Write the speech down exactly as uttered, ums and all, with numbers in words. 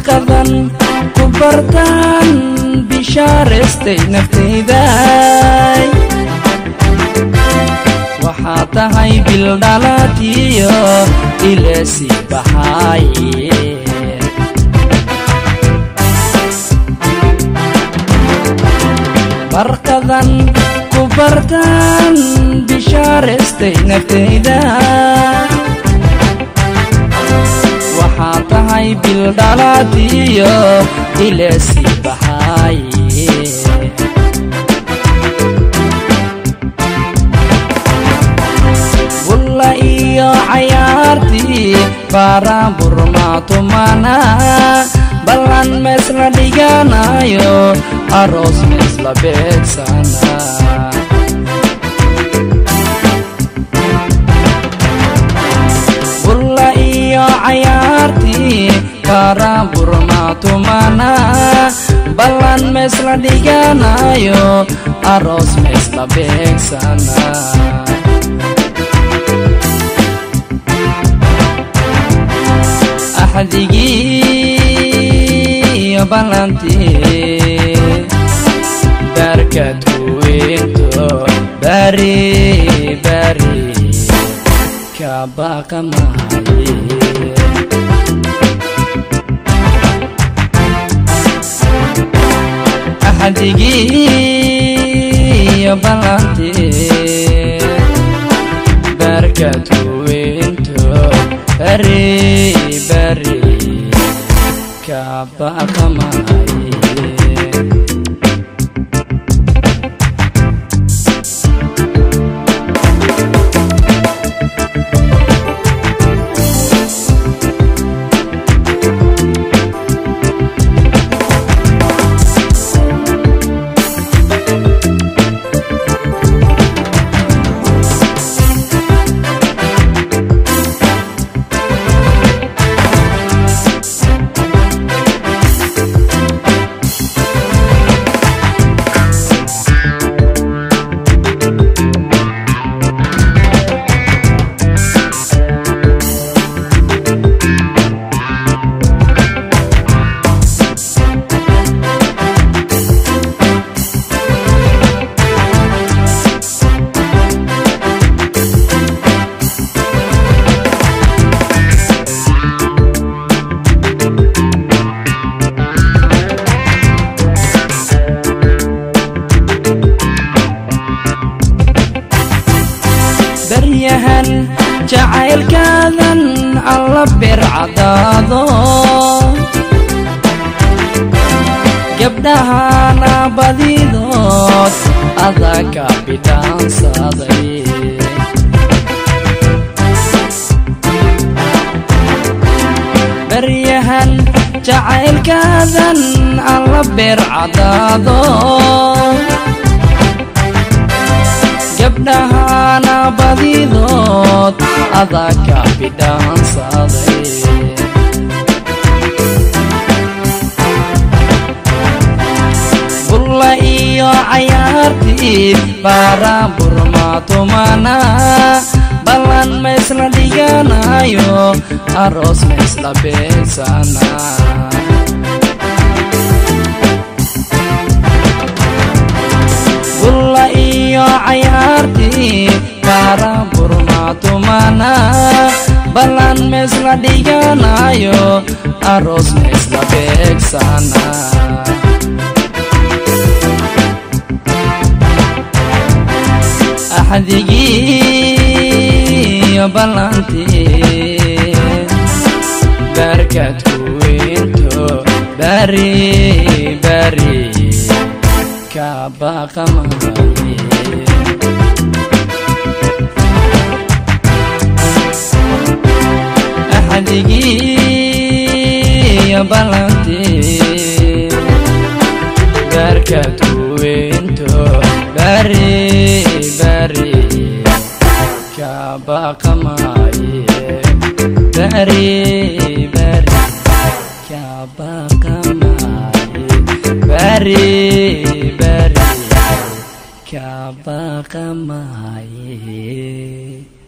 barqadan ku bartaan bishaaraystay naftayday waxaa tahay bil dhalaatiyo ilasi baxaaye barqadan ku bartaan bishaaraystay naftayday waxaa tahay bil dhalaatiyo ilasi baxaaye bulla iyo cayaartii baaraanbur maatumana ballan meesla dhiganayo aroos meesla beegsana bulla iyo cayaartii baaraanbur maatumana ballan meesla dhiganayo aroos meesla beegsana axdigii ballantii barkad kuwinto bari bari ka baqamaye axdigii ballantii barkad kuwinto bari bari ka baqamaye baryahan jacaylkaadan alla bircadaado gabdhahana badidood adaka bidhaansaday baryahan jacaylkaadan alla bircadaado gabdhahana badidood adaka bidhaansaday bulla iyo cayaartii baaraanbur maatumana ballan meesla dhiganayo aroos meesla beegsana bulla iyo cayaartii baaraanbur maatumana ballan meesla dhiganayo aroos meesla beegsana axdigii ballantii barkad kuwinto bari bari ka baqamaye axdigii ballantii barkad kuwinto bari bari ka baqamaye bari bari ka baqamaye bari bari ka baqamaye